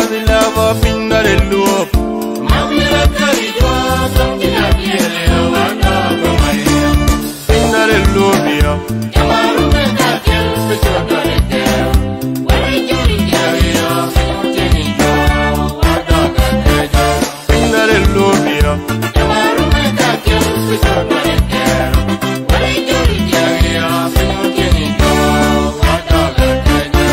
vilava pinda de loop. Mamira caridwa, samkina biele wana gomaya. Pinda de loop ya. Yamaru mekakel, pechoka lekel. Wale juri jaria, fenuteni jo, wadoka tejo. Pinda de loop ya. Yamaru mekakel, pechoka lekel. Wale juri jaria, fenuteni jo, wadoka tejo.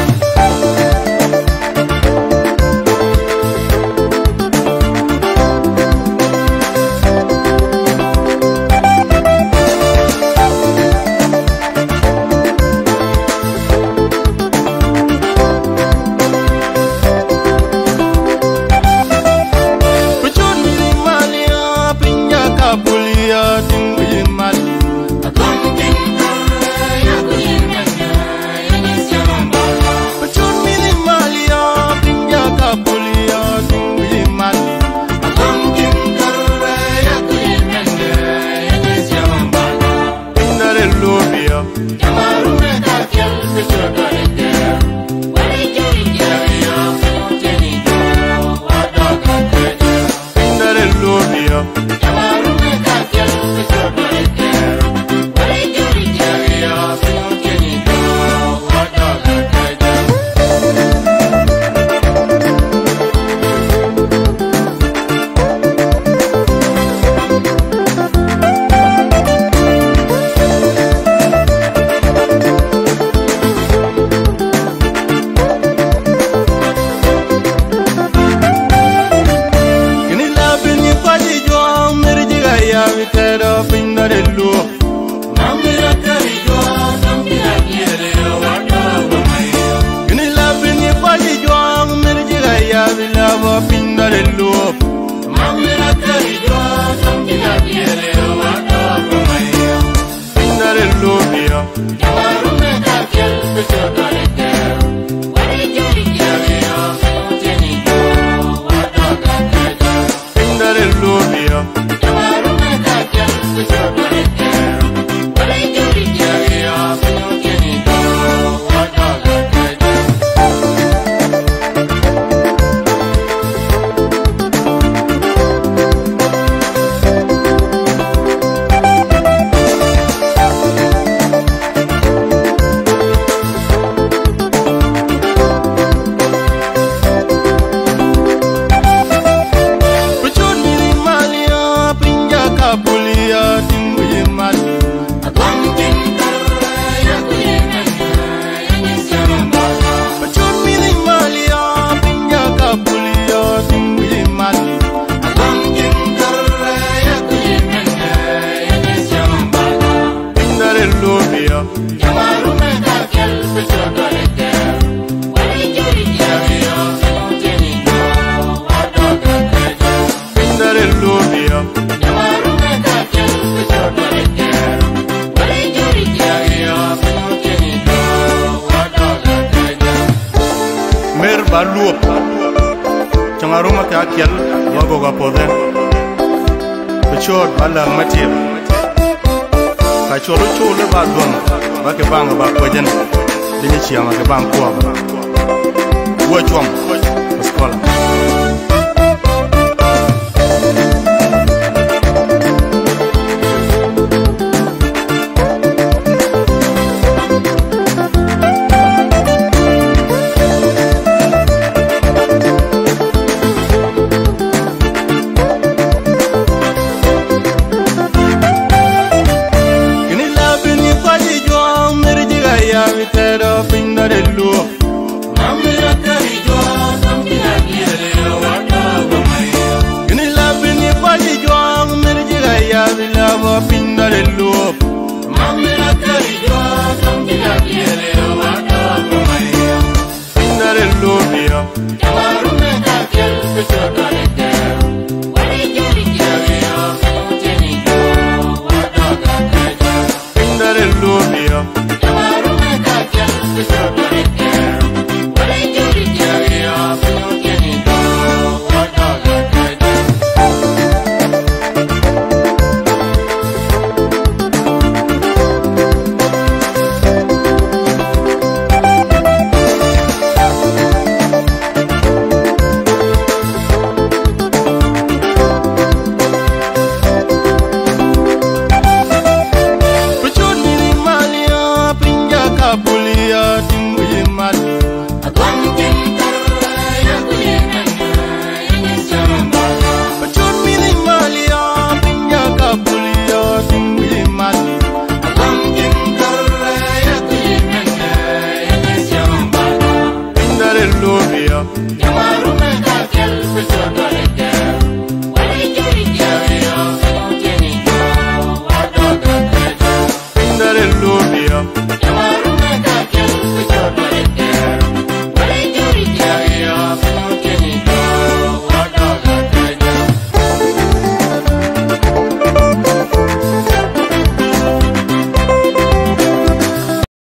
Baluop Changaruma ka kiel wagoga pode Pechot bala matir Ka cholo cholo ba don ba ke bang ba kojen dini chiama ke bang ko ba wo chom skola Mamma la caridwa, samkina biele wana